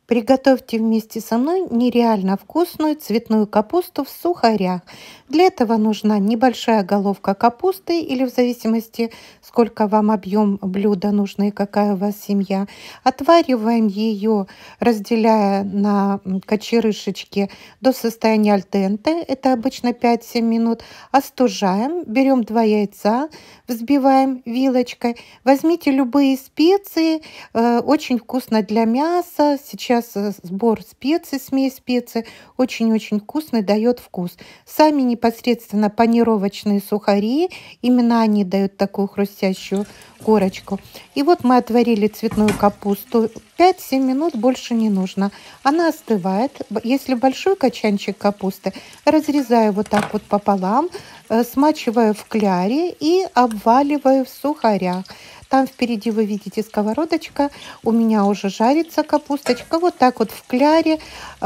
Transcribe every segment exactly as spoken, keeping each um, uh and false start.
Приготовьте вместе со мной нереально вкусную цветную капусту в сухарях. Для этого нужна небольшая головка капусты или в зависимости, сколько вам объем блюда нужно и какая у вас семья. Отвариваем ее, разделяя на м, кочерышечки до состояния альденте. Это обычно пять-семь минут. Остужаем, берем два яйца, взбиваем вилочкой. Возьмите любые специи, э, очень вкусно для мяса. Сейчас э, сбор специй, смесь специй очень-очень вкусный, дает вкус. Сами непосредственно панировочные сухари, именно они дают такую хрустящую корочку. И вот мы отварили цветную капусту. пять-семь минут, больше не нужно. Она остывает. Б- Если большой качанчик капусты, разрезаю вот так вот пополам, э, смачиваю в кляре и обваливаю в сухарях. Там впереди вы видите сковородочка, у меня уже жарится капусточка. Вот так вот в кляре э,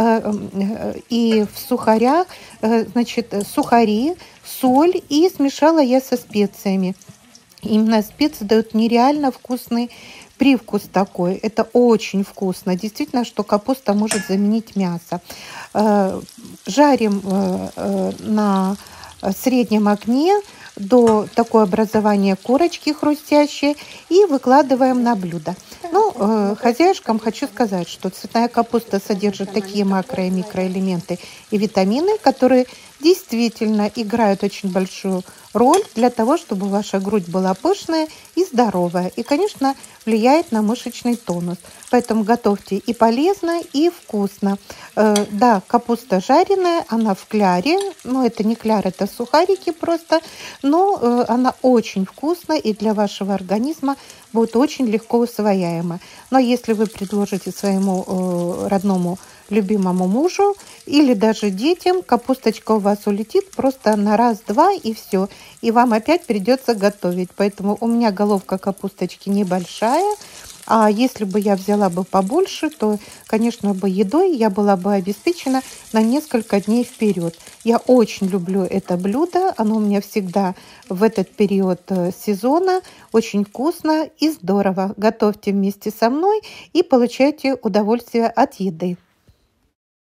э, и в сухарях, э, значит, э, сухари, соль, и смешала я со специями. Именно специи дают нереально вкусный привкус такой. Это очень вкусно. Действительно, что капуста может заменить мясо. Э, Жарим э, э, на среднем огне до такого образования корочки хрустящей и выкладываем на блюдо. Ну, э, хозяюшкам хочу сказать, что цветная капуста содержит такие макро- и микроэлементы и витамины, которые действительно играют очень большую роль для того, чтобы ваша грудь была пышная и здоровая. И, конечно, влияет на мышечный тонус. Поэтому готовьте и полезно, и вкусно. Э, да, капуста жареная, она в кляре. Но это не кляр, это сухарики просто. Но э, она очень вкусная и для вашего организма будет очень легко усвояема. Но если вы предложите своему э, родному любимому мужу или даже детям, капусточка у вас улетит просто на раз-два и все. И вам опять придется готовить. Поэтому у меня головка капусточки небольшая. А если бы я взяла бы побольше, то, конечно, бы едой я была бы обеспечена на несколько дней вперед. Я очень люблю это блюдо. Оно у меня всегда в этот период э, сезона очень вкусно и здорово. Готовьте вместе со мной и получайте удовольствие от еды.